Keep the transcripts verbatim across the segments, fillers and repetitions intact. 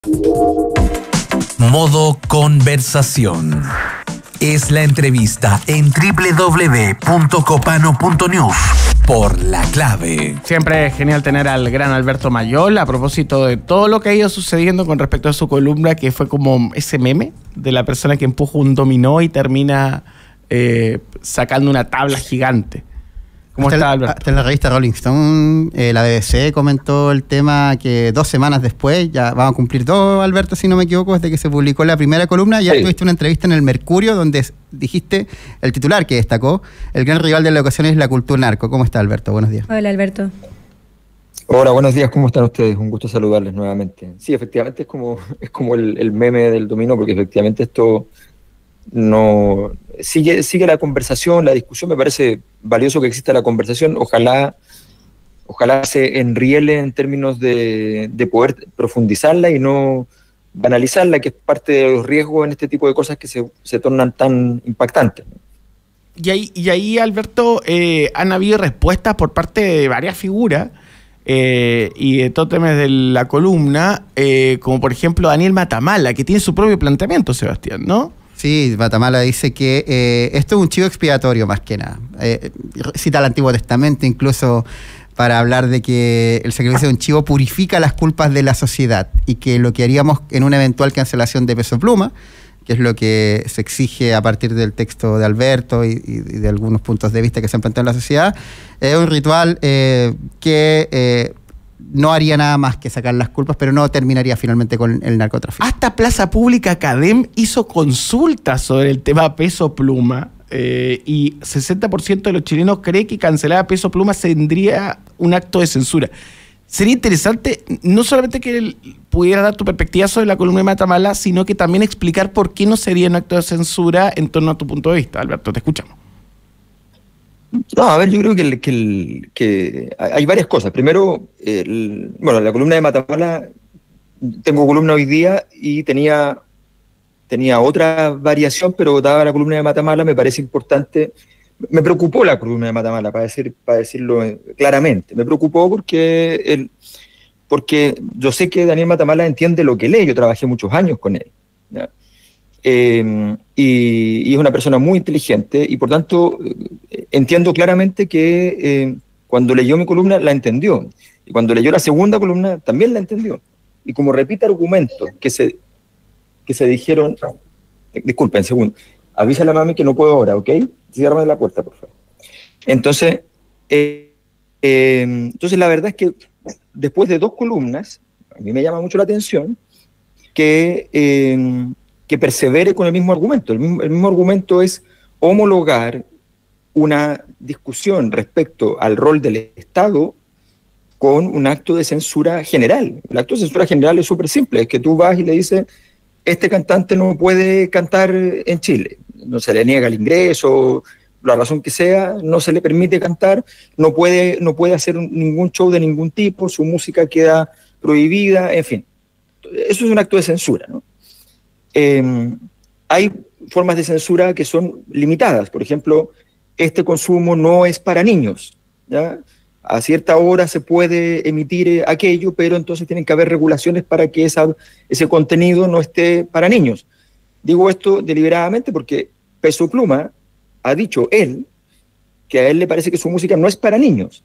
Modo conversación. Es la entrevista en doble u doble u doble u punto copano punto news por La Clave. Siempre es genial tener al gran Alberto Mayol a propósito de todo lo que ha ido sucediendo con respecto a su columna, que fue como ese meme de la persona que empuja un dominó y termina eh, sacando una tabla gigante. ¿Cómo hasta está, el, Alberto? Hasta en la revista Rolling Stone, eh, la B B C comentó el tema que dos semanas después, ya vamos a cumplir dos, Alberto, si no me equivoco, desde que se publicó la primera columna, ya sí. Tuviste una entrevista en el Mercurio donde dijiste el titular que destacó: el gran rival de la ocasión es la cultura narco. ¿Cómo está, Alberto? Buenos días. Hola, Alberto. Hola, buenos días, ¿cómo están ustedes? Un gusto saludarles nuevamente. Sí, efectivamente es como, es como el, el meme del dominó, porque efectivamente esto no sigue, sigue la conversación, la discusión. Me parece valioso que exista la conversación. Ojalá, ojalá se enriele en términos de, de poder profundizarla y no banalizarla, que es parte de los riesgos en este tipo de cosas que se, se tornan tan impactantes. Y ahí, y ahí Alberto, eh, han habido respuestas por parte de varias figuras eh, y de tótemes de la columna, eh, como por ejemplo Daniel Matamala, que tiene su propio planteamiento, Sebastián, ¿no? Sí, Matamala dice que eh, esto es un chivo expiatorio más que nada. Eh, cita el Antiguo Testamento incluso para hablar de que el sacrificio de un chivo purifica las culpas de la sociedad y que lo que haríamos en una eventual cancelación de Peso Pluma, que es lo que se exige a partir del texto de Alberto y, y de algunos puntos de vista que se han planteado en la sociedad, es un ritual eh, que eh, no haría nada más que sacar las culpas, pero no terminaría finalmente con el narcotráfico. Hasta Plaza Pública Academ hizo consultas sobre el tema Peso Pluma eh, y sesenta por ciento de los chilenos cree que cancelar a Peso Pluma tendría un acto de censura. Sería interesante no solamente que él pudiera dar tu perspectiva sobre la columna de Matamala, sino que también explicar por qué no sería un acto de censura en torno a tu punto de vista. Alberto, te escuchamos. No, a ver, yo creo que, el, que, el, que hay varias cosas. Primero, el, bueno, la columna de Matamala, tengo columna hoy día y tenía, tenía otra variación, pero dada la columna de Matamala me parece importante. Me preocupó la columna de Matamala, para, decir, para decirlo claramente. Me preocupó porque, el, porque yo sé que Daniel Matamala entiende lo que lee. Yo trabajé muchos años con él, ¿ya? Eh, y, y es una persona muy inteligente y por tanto eh, entiendo claramente que eh, cuando leyó mi columna la entendió, y cuando leyó la segunda columna también la entendió, y como repite argumentos que se, que se dijeron, eh, disculpen, segundo, avisa a la mami que no puedo ahora, ¿ok? Ciérrame la puerta, por favor. Entonces, eh, eh, entonces la verdad es que después de dos columnas, a mí me llama mucho la atención que eh, que persevere con el mismo argumento. El mismo, el mismo argumento es homologar una discusión respecto al rol del Estado con un acto de censura general. El acto de censura general es súper simple, es que tú vas y le dices, este cantante no puede cantar en Chile, no se le niega el ingreso, la razón que sea, no se le permite cantar, no puede, no puede hacer ningún show de ningún tipo, su música queda prohibida, en fin. Eso es un acto de censura, ¿no? Eh, hay formas de censura que son limitadas. Por ejemplo, este consumo no es para niños, ¿ya? A cierta hora se puede emitir aquello, pero entonces tienen que haber regulaciones para que esa, ese contenido no esté para niños. Digo esto deliberadamente porque Peso Pluma ha dicho él que a él le parece que su música no es para niños,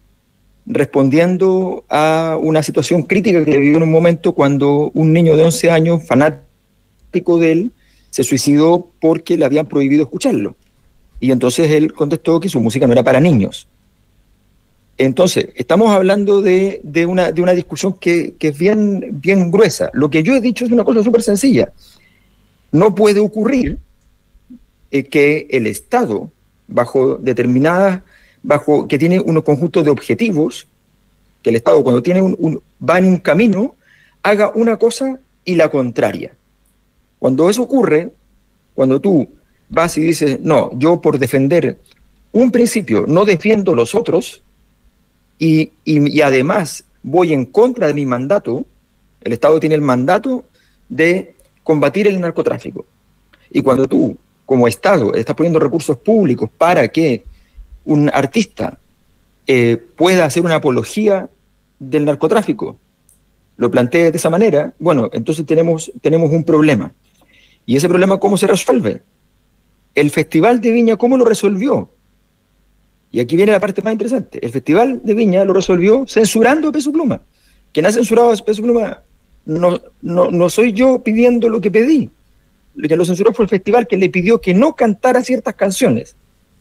respondiendo a una situación crítica que vivió en un momento cuando un niño de once años, fanático de él, se suicidó porque le habían prohibido escucharlo. Y entonces él contestó que su música no era para niños. Entonces, estamos hablando de, de, una, de una discusión que, que es bien, bien gruesa. Lo que yo he dicho es una cosa súper sencilla. No puede ocurrir eh, que el Estado, bajo determinadas, bajo que tiene un conjunto de objetivos, que el Estado cuando tiene un, un, va en un camino, haga una cosa y la contraria. Cuando eso ocurre, cuando tú vas y dices, no, yo por defender un principio no defiendo los otros y, y, y además voy en contra de mi mandato, el Estado tiene el mandato de combatir el narcotráfico. Y cuando tú, como Estado, estás poniendo recursos públicos para que un artista eh, pueda hacer una apología del narcotráfico, lo plantees de esa manera, bueno, entonces tenemos, tenemos un problema. ¿Y ese problema cómo se resuelve? El Festival de Viña, ¿cómo lo resolvió? Y aquí viene la parte más interesante. El Festival de Viña lo resolvió censurando a Peso Pluma. Quien ha censurado a Peso Pluma no, no, no soy yo pidiendo lo que pedí. Lo que lo censuró fue el festival, que le pidió que no cantara ciertas canciones.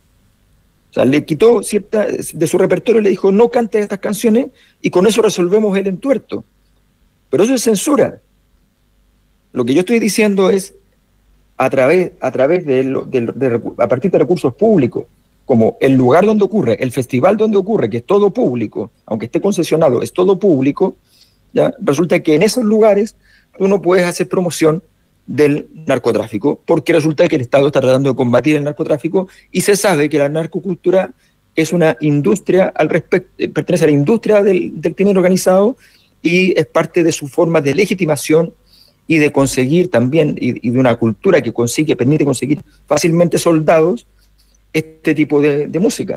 O sea, le quitó cierta, de su repertorio, le dijo no cante estas canciones y con eso resolvemos el entuerto. Pero eso es censura. Lo que yo estoy diciendo es a través, a través de, lo, de, de, a partir de recursos públicos, como el lugar donde ocurre, el festival donde ocurre, que es todo público, aunque esté concesionado, es todo público, ¿ya? Resulta que en esos lugares tú no puedes hacer promoción del narcotráfico, porque resulta que el Estado está tratando de combatir el narcotráfico y se sabe que la narcocultura es una industria, al respecto, pertenece a la industria del, del crimen organizado y es parte de su forma de legitimación y de conseguir también, y, y de una cultura que consigue, permite conseguir fácilmente soldados, este tipo de, de música.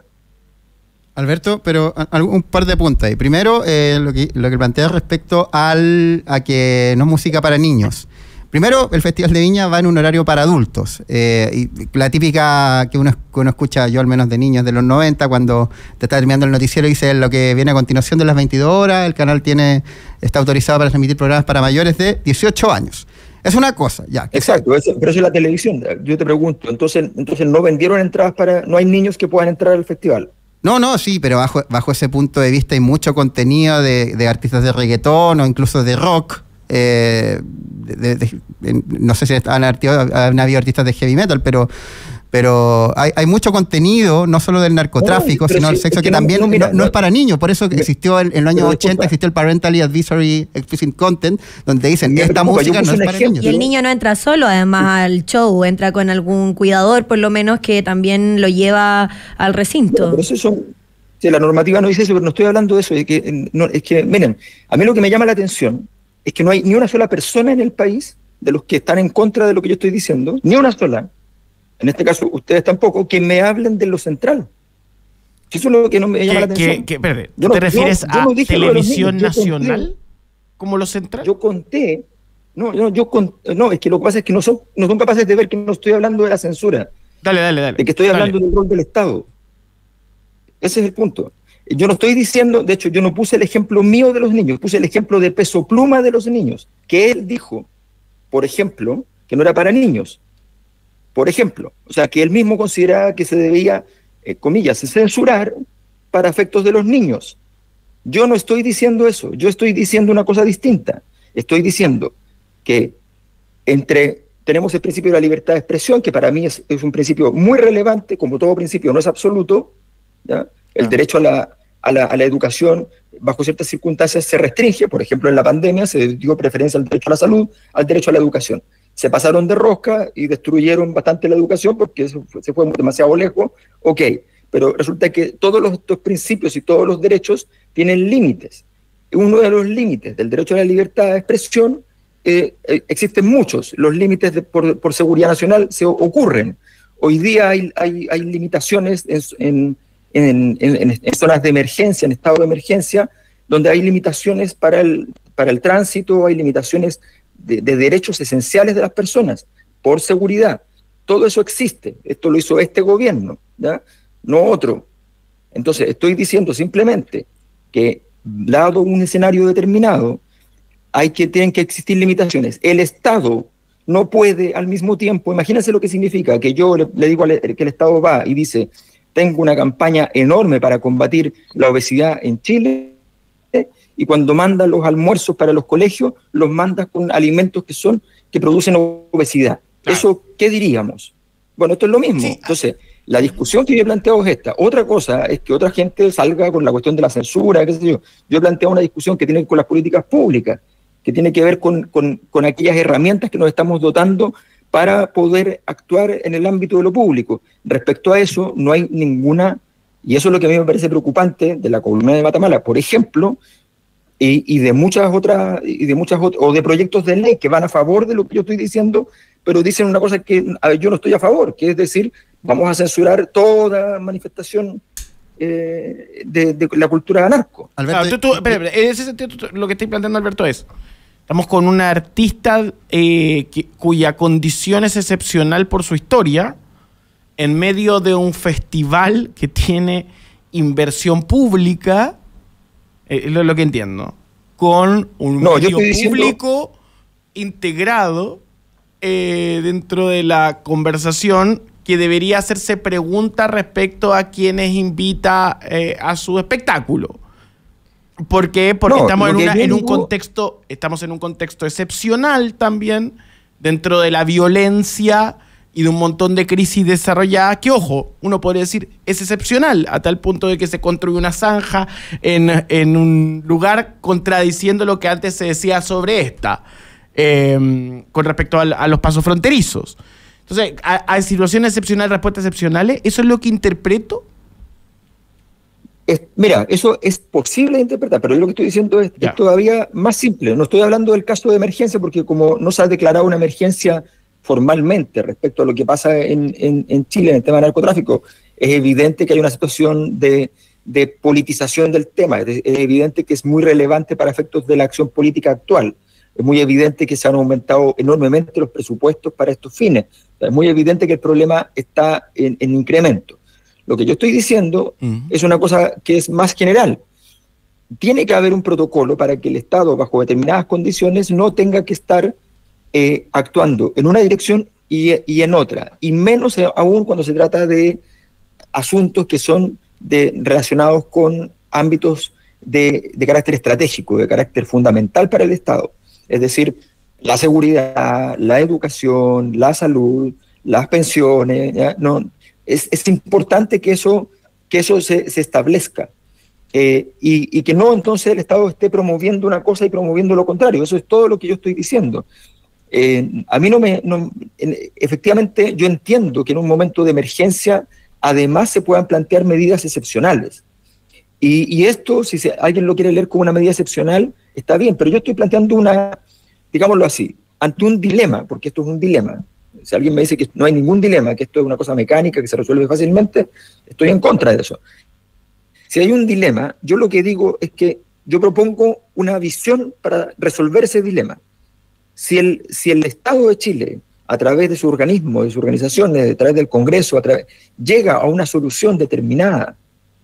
Alberto, pero un par de puntos ahí. Primero, eh, lo que lo que planteas respecto al, a que no es música para niños. Primero, el Festival de Viña va en un horario para adultos. Eh, y la típica que uno, que uno escucha, yo al menos de niños de los noventa, cuando te está terminando el noticiero y dice lo que viene a continuación de las veintidós horas, el canal tiene está autorizado para transmitir programas para mayores de dieciocho años. Es una cosa, ya. Exacto, eso, pero eso es la televisión. Yo te pregunto, entonces, entonces no vendieron entradas para... No hay niños que puedan entrar al festival. No, no, sí, pero bajo, bajo ese punto de vista hay mucho contenido de, de artistas de reggaetón o incluso de rock. Eh, de, de, de, no sé si han, han habido artistas de heavy metal, pero, pero hay, hay mucho contenido, no solo del narcotráfico, no, sino del sí, sexo, es que, que no, también no, mira, no, no es para niños. Por eso existió en, en los años ochenta, disculpa, existió el Parental Advisory Explicit Content, donde dicen, mira, esta disculpa, música no es para niños. Y el niño no entra solo, además, al show, entra con algún cuidador, por lo menos, que también lo lleva al recinto. No, pero eso son... Sí, la normativa no dice eso, pero no estoy hablando de eso. Es que, no, es que, miren, a mí lo que me llama la atención es que no hay ni una sola persona en el país, de los que están en contra de lo que yo estoy diciendo, ni una sola, en este caso ustedes tampoco, que me hablen de lo central. Eso es lo que no me llama la atención. ¿Qué, qué, espérate, ¿Te no, refieres yo, yo no a televisión nacional conté, como lo central? Yo conté, no, no, yo conté, no, es que lo que pasa es que no son, no son capaces de ver que no estoy hablando de la censura. Dale, dale, dale. De que estoy hablando dale. del rol del Estado. Ese es el punto. Yo no estoy diciendo, de hecho, yo no puse el ejemplo mío de los niños, puse el ejemplo de Peso Pluma de los niños, que él dijo, por ejemplo, que no era para niños. Por ejemplo, o sea, que él mismo consideraba que se debía, eh, comillas, censurar para efectos de los niños. Yo no estoy diciendo eso, yo estoy diciendo una cosa distinta. Estoy diciendo que entre tenemos el principio de la libertad de expresión, que para mí es, es un principio muy relevante, como todo principio no es absoluto, ¿ya? El derecho a la, a, la, a la educación, bajo ciertas circunstancias, se restringe. Por ejemplo, en la pandemia se dio preferencia al derecho a la salud, al derecho a la educación. Se pasaron de rosca y destruyeron bastante la educación porque eso fue, se fue demasiado lejos. Ok, pero resulta que todos los, estos principios y todos los derechos tienen límites. Uno de los límites del derecho a la libertad de expresión, eh, eh, existen muchos. Los límites de, por, por seguridad nacional se ocurren. Hoy día hay, hay, hay limitaciones en... en En, en, en zonas de emergencia, en estado de emergencia, donde hay limitaciones para el, para el tránsito, hay limitaciones de, de derechos esenciales de las personas, por seguridad. Todo eso existe. Esto lo hizo este gobierno, ¿ya? No otro. Entonces, estoy diciendo simplemente que, dado un escenario determinado, hay que, tienen que existir limitaciones. El Estado no puede al mismo tiempo, imagínense lo que significa, que yo le, le digo al, que el Estado va y dice... Tengo una campaña enorme para combatir la obesidad en Chile y cuando mandan los almuerzos para los colegios, los mandas con alimentos que son que producen obesidad. Claro. ¿Eso qué diríamos? Bueno, esto es lo mismo. Sí. Entonces, la discusión que yo he planteado es esta. Otra cosa es que otra gente salga con la cuestión de la censura, qué sé yo. Yo he planteado una discusión que tiene que ver con las políticas públicas, que tiene que ver con, con, con aquellas herramientas que nos estamos dotando para poder actuar en el ámbito de lo público. Respecto a eso, no hay ninguna, y eso es lo que a mí me parece preocupante de la columna de Matamala, por ejemplo, y, y de muchas otras, y de muchas otras, o de proyectos de ley que van a favor de lo que yo estoy diciendo, pero dicen una cosa que a ver, yo no estoy a favor, que es decir, vamos a censurar toda manifestación eh, de, de la cultura narco. Alberto, Claro, tú- tú- espera, espera, en ese sentido, tú- tú- lo que estoy planteando, Alberto, es: estamos con una artista eh, que- cuya condición es excepcional por su historia, en medio de un festival que tiene inversión pública, eh, es lo, lo que entiendo, con un No, yo medio estoy diciendo- público integrado eh, dentro de la conversación, que debería hacerse preguntas respecto a quienes invita eh, a su espectáculo. ¿Por qué? Porque No, estamos lo en, que una- yo en un digo- contexto, estamos en un contexto excepcional también, dentro de la violencia y de un montón de crisis desarrolladas, que, ojo, uno podría decir es excepcional, a tal punto de que se construye una zanja en, en un lugar contradiciendo lo que antes se decía sobre esta, eh, con respecto al- a, los pasos fronterizos. Entonces, a, a situaciones excepcionales, respuestas excepcionales, ¿eso es lo que interpreto? Es- mira, eso es posible de interpretar, pero yo lo que estoy diciendo es, Ya. es todavía más simple. No estoy hablando del caso de emergencia, porque como no se ha declarado una emergencia formalmente respecto a lo que pasa en, en- en Chile en el tema del narcotráfico, es evidente que hay una situación de, de politización del tema. Es, es evidente que es muy relevante para efectos de la acción política actual. Es muy evidente que se han aumentado enormemente los presupuestos para estos fines. O sea, es muy evidente que el problema está en, en incremento. Lo que yo estoy diciendo Ujú. es una cosa que es más general. Tiene que haber un protocolo para que el Estado, bajo determinadas condiciones, no tenga que estar eh, actuando en una dirección y, y en otra, y menos aún cuando se trata de asuntos que son de, relacionados con ámbitos de, de carácter estratégico, de carácter fundamental para el Estado. Es decir, la seguridad, la educación, la salud, las pensiones, ¿ya? No, es, es importante que eso, que eso se, se establezca. Eh, y, y que no entonces el Estado esté promoviendo una cosa y promoviendo lo contrario. Eso es todo lo que yo estoy diciendo. Eh, a mí no me... No, en, efectivamente, yo entiendo que en un momento de emergencia además se puedan plantear medidas excepcionales. Y, y esto, si se, alguien lo quiere leer como una medida excepcional, está bien, pero yo estoy planteando una, digámoslo así, ante un dilema, porque esto es un dilema. Si alguien me dice que no hay ningún dilema, que esto es una cosa mecánica, que se resuelve fácilmente, estoy en contra de eso. Si hay un dilema, yo lo que digo es que yo propongo una visión para resolver ese dilema. Si el, si el Estado de Chile, a través de su organismo, de sus organizaciones, a través del Congreso, a través, llega a una solución determinada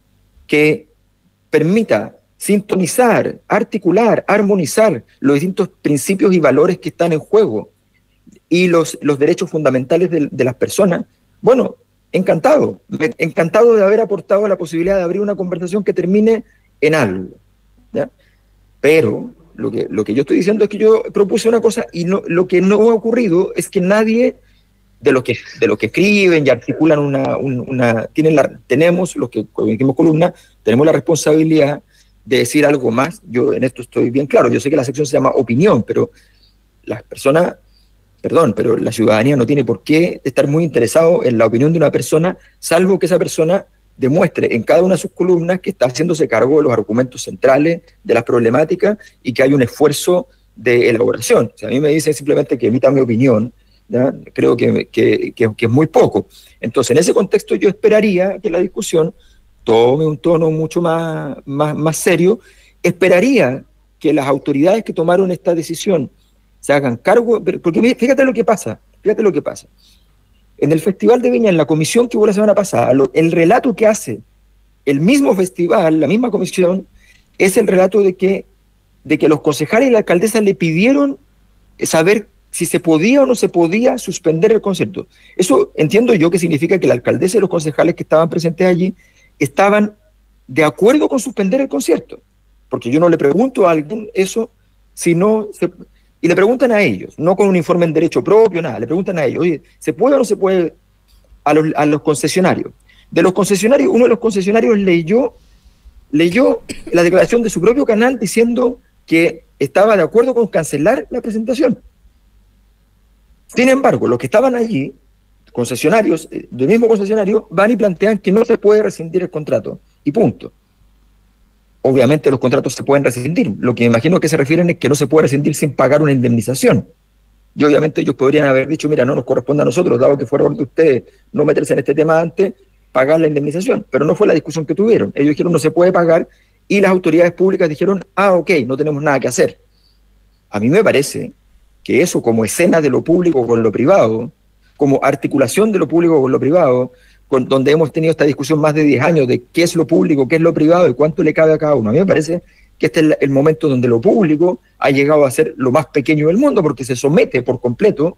que permita sintonizar, articular, armonizar los distintos principios y valores que están en juego y los, los derechos fundamentales de, de las personas, bueno, encantado, me- encantado de haber aportado la posibilidad de abrir una conversación que termine en algo, ¿ya? Pero lo que, lo que yo estoy diciendo es que yo propuse una cosa y no, lo que no ha ocurrido es que nadie de los que, de los que escriben y articulan una, un- una tienen la, tenemos, los que emitimos columna, tenemos la responsabilidad de decir algo más. Yo en esto estoy bien claro, yo sé que la sección se llama opinión, pero las personas, perdón, pero la ciudadanía no tiene por qué estar muy interesado en la opinión de una persona, salvo que esa persona demuestre en cada una de sus columnas que está haciéndose cargo de los argumentos centrales, de las problemáticas, y que hay un esfuerzo de elaboración. Si a mí me dicen simplemente que emita mi opinión, ¿ya? Creo que, que, que, que es muy poco. Entonces, en ese contexto yo esperaría que la discusión tome un tono mucho más, más, más serio. Esperaría que las autoridades que tomaron esta decisión se hagan cargo, porque fíjate lo que pasa, fíjate lo que pasa. En el Festival de Viña, en la comisión que hubo la semana pasada, lo, el relato que hace el mismo festival, la misma comisión, es el relato de que, de que los concejales y la alcaldesa le pidieron saber si se podía o no se podía suspender el concierto. Eso entiendo yo que significa que la alcaldesa y los concejales que estaban presentes allí estaban de acuerdo con suspender el concierto. Porque yo no le pregunto a alguien eso, sino se, y le preguntan a ellos, no con un informe en derecho propio, nada, le preguntan a ellos, oye, ¿se puede o no se puede? A los, a los concesionarios. De los concesionarios, uno de los concesionarios leyó, leyó la declaración de su propio canal diciendo que estaba de acuerdo con cancelar la presentación. Sin embargo, los que estaban allí, concesionarios, del mismo concesionario, van y plantean que no se puede rescindir el contrato, y punto. Obviamente los contratos se pueden rescindir, lo que me imagino que se refieren es que no se puede rescindir sin pagar una indemnización. Y obviamente ellos podrían haber dicho, mira, no nos corresponde a nosotros, dado que fue error de ustedes no meterse en este tema antes, pagar la indemnización, pero no fue la discusión que tuvieron. Ellos dijeron no se puede pagar y las autoridades públicas dijeron, ah, ok, no tenemos nada que hacer. A mí me parece que eso como escena de lo público con lo privado, como articulación de lo público con lo privado, con, donde hemos tenido esta discusión más de diez años de qué es lo público, qué es lo privado y cuánto le cabe a cada uno. A mí me parece que este es el, el momento donde lo público ha llegado a ser lo más pequeño del mundo porque se somete por completo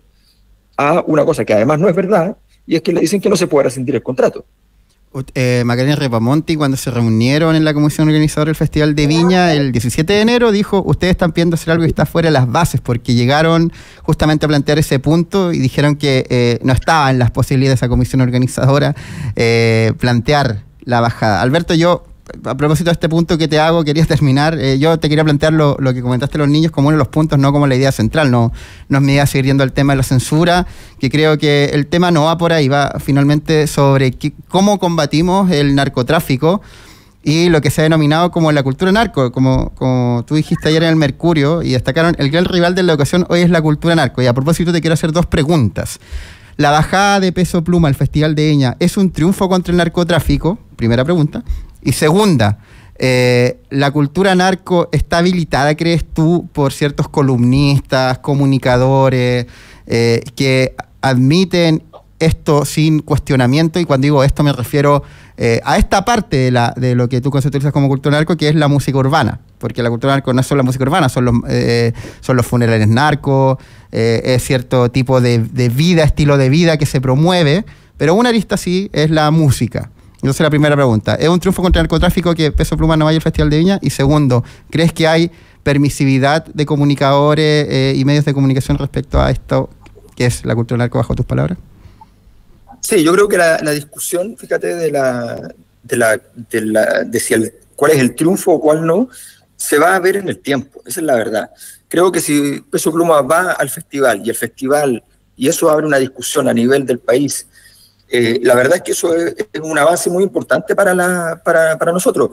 a una cosa que además no es verdad, y es que le dicen que no se puede rescindir el contrato. Eh, Macarena Ripamonti, cuando se reunieron en la comisión organizadora del Festival de Viña el diecisiete de enero, dijo, ustedes están pidiendo hacer algo que está fuera de las bases, porque llegaron justamente a plantear ese punto y dijeron que eh, no estaba en las posibilidades de esa comisión organizadora eh, plantear la bajada. Alberto, yo, a propósito de este punto que te hago, quería terminar, eh, yo te quería plantear lo, lo que comentaste los niños como uno de los puntos, no como la idea central, no, no es mi idea seguir yendo al tema de la censura, que creo que el tema no va por ahí, va finalmente sobre qué, cómo combatimos el narcotráfico y lo que se ha denominado como la cultura narco, como, como tú dijiste ayer en el Mercurio, y destacaron, el gran rival de la educación hoy es la cultura narco, y a propósito te quiero hacer dos preguntas. La bajada de Peso Pluma al Festival de Viña es un triunfo contra el narcotráfico, primera pregunta. Y segunda, eh, ¿la cultura narco está habilitada, crees tú, por ciertos columnistas, comunicadores, eh, que admiten esto sin cuestionamiento? Y cuando digo esto me refiero eh, a esta parte de, la, de lo que tú conceptualizas como cultura narco, que es la música urbana. Porque la cultura narco no es solo la música urbana, son los, eh, son los funerales narcos, eh, es cierto tipo de, de vida, estilo de vida que se promueve, pero una arista sí es la música. Entonces la primera pregunta, ¿es un triunfo contra el narcotráfico que Peso Pluma no vaya al Festival de Viña? Y segundo, ¿crees que hay permisividad de comunicadores eh, y medios de comunicación respecto a esto que es la cultura narco, bajo tus palabras? Sí, yo creo que la, la discusión, fíjate, de la de la de la de si el, cuál es el triunfo o cuál no, se va a ver en el tiempo, esa es la verdad. Creo que si Peso Pluma va al festival y el festival, y eso abre una discusión a nivel del país, Eh, la verdad es que eso es, es un avance muy importante para, la, para, para nosotros.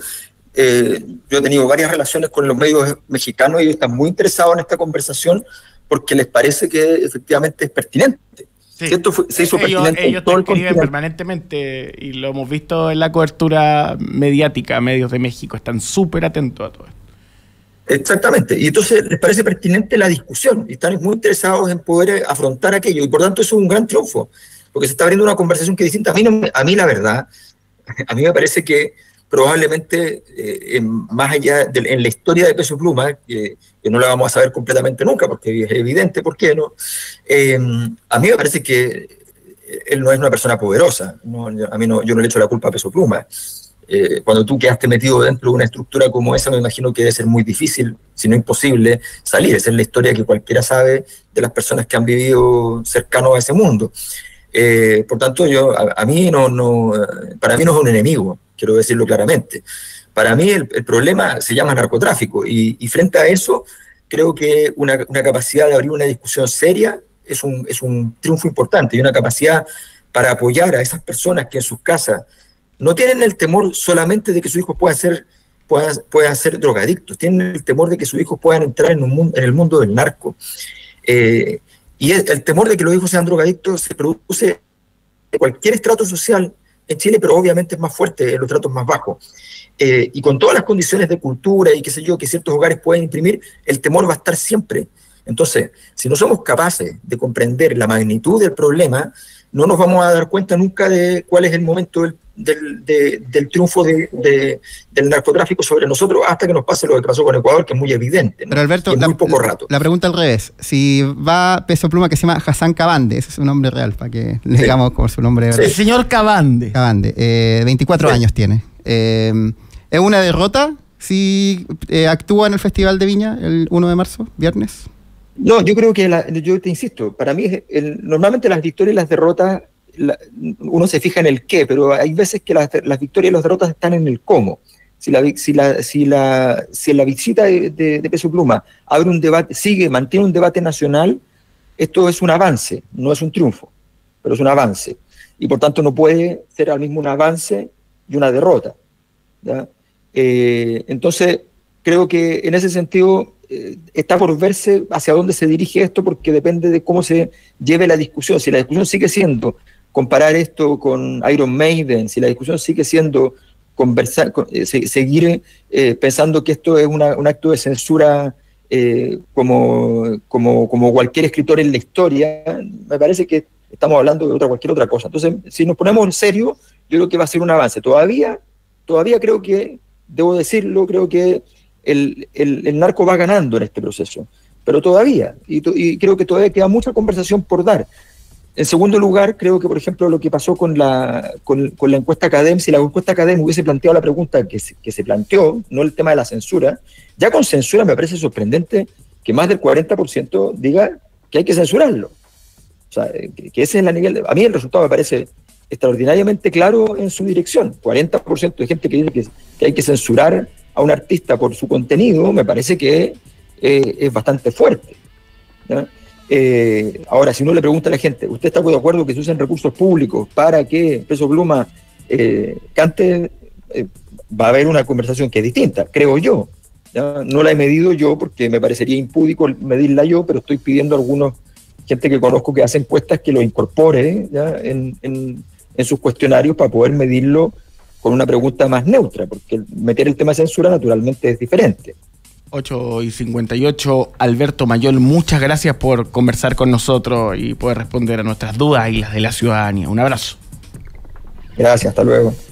Eh, yo he tenido varias relaciones con los medios mexicanos y ellos están muy interesados en esta conversación porque les parece que efectivamente es pertinente. Sí. Esto fue, se hizo ellos, pertinente ellos en todo te el escriben continente. permanentemente y lo hemos visto en la cobertura mediática, medios de México, están súper atentos a todo esto. Exactamente, y entonces les parece pertinente la discusión y están muy interesados en poder afrontar aquello y por tanto eso es un gran triunfo. Porque se está abriendo una conversación que es distinta. A mí, no, a mí la verdad, a mí me parece que probablemente, eh, en, más allá de en la historia de Peso Pluma, que, que no la vamos a saber completamente nunca, porque es evidente por qué, ¿no? Eh, a mí me parece que él no es una persona poderosa. ¿No? A mí no, yo no le echo la culpa a Peso Pluma. Eh, cuando tú quedaste metido dentro de una estructura como esa, me imagino que debe ser muy difícil, si no imposible, salir. Esa es la historia que cualquiera sabe de las personas que han vivido cercanos a ese mundo. Eh, por tanto, yo a, a mí no, no, para mí no es un enemigo, quiero decirlo claramente. Para mí el, el problema se llama narcotráfico y, y frente a eso creo que una, una capacidad de abrir una discusión seria es un, es un triunfo importante y una capacidad para apoyar a esas personas que en sus casas no tienen el temor solamente de que sus hijos puedan ser, puedan, puedan ser drogadictos, tienen el temor de que sus hijos puedan entrar en, un mundo, en el mundo del narco. Eh, Y el, el temor de que los hijos sean drogadictos se produce en cualquier estrato social en Chile, pero obviamente es más fuerte en los estratos más bajos. Eh, y con todas las condiciones de cultura y qué sé yo, que ciertos hogares pueden imprimir, el temor va a estar siempre. Entonces, si no somos capaces de comprender la magnitud del problema, no nos vamos a dar cuenta nunca de cuál es el momento del, del, de, del triunfo de, de, del narcotráfico sobre nosotros hasta que nos pase lo que pasó con Ecuador, que es muy evidente, ¿no? Pero Alberto, y en la, muy poco rato. La pregunta al revés. Si va Peso Pluma, que se llama Hassan Cabande, ese es su nombre real, para que le Sí. digamos como su nombre El real. señor Cabande. Cabande, eh, veinticuatro Sí. años tiene. Eh, ¿Es una derrota si eh, actúa en el Festival de Viña el uno de marzo, viernes? No, yo creo que, la, yo te insisto, para mí el, normalmente las victorias y las derrotas, la, uno se fija en el qué, pero hay veces que las, las victorias y las derrotas están en el cómo. Si la, si la, si la, si la visita de, de, de Peso Pluma abre un debate, sigue, mantiene un debate nacional, esto es un avance, no es un triunfo, pero es un avance. Y por tanto no puede ser al mismo un avance y una derrota, ¿ya? Eh, entonces, creo que en ese sentido eh, está por verse hacia dónde se dirige esto, porque depende de cómo se lleve la discusión. Si la discusión sigue siendo comparar esto con Iron Maiden, si la discusión sigue siendo conversar, eh, seguir eh, pensando que esto es una, un acto de censura eh, como, como, como cualquier escritor en la historia, me parece que estamos hablando de otra, cualquier otra cosa. Entonces, si nos ponemos en serio, yo creo que va a ser un avance. Todavía, todavía creo que, debo decirlo, creo que el, el, el narco va ganando en este proceso, pero todavía, y, y creo que todavía queda mucha conversación por dar. En segundo lugar, creo que, por ejemplo, lo que pasó con la, con, con la encuesta CADEM, si la encuesta CADEM hubiese planteado la pregunta que se, que se planteó, no el tema de la censura, ya con censura me parece sorprendente que más del cuarenta por ciento diga que hay que censurarlo. O sea, que, que ese es el nivel de, a mí el resultado me parece extraordinariamente claro en su dirección. cuarenta por ciento de gente que dice que, que hay que censurar a un artista por su contenido, me parece que eh, es bastante fuerte, ¿ya? Eh, ahora, si uno le pregunta a la gente, ¿usted está de acuerdo que se usen recursos públicos para que Peso Pluma eh, cante? Eh, va a haber una conversación que es distinta, creo yo. ¿Ya? No la he medido yo porque me parecería impúdico medirla yo, pero estoy pidiendo a algunos gente que conozco que hace encuestas que lo incorpore, ¿ya? En, en, en sus cuestionarios para poder medirlo con una pregunta más neutra, porque meter el tema de censura naturalmente es diferente. ocho y cincuenta y ocho, Alberto Mayol, muchas gracias por conversar con nosotros y poder responder a nuestras dudas y las de la ciudadanía. Un abrazo. Gracias, hasta luego.